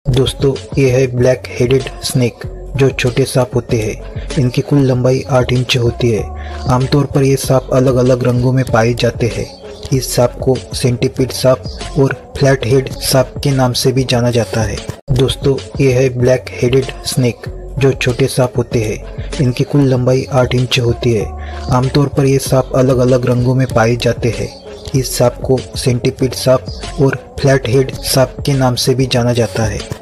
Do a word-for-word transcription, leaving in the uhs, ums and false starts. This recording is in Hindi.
दोस्तों, ये है ब्लैक हेडेड स्नेक जो छोटे सांप होते हैं। इनकी कुल लंबाई आठ इंच होती है। आमतौर पर ये सांप अलग अलग रंगों में पाए जाते हैं। इस सांप को सेंटीपीड सांप और फ्लैट हेड सांप के नाम से भी जाना जाता है। दोस्तों, ये है ब्लैक हेडेड स्नेक जो छोटे सांप होते हैं। इनकी कुल लंबाई आठ इंच होती है। आमतौर पर ये सांप अलग अलग रंगों में पाए जाते हैं। इस सांप को सेंटीपीड सांप और फ्लैट हेड सांप के नाम से भी जाना जाता है।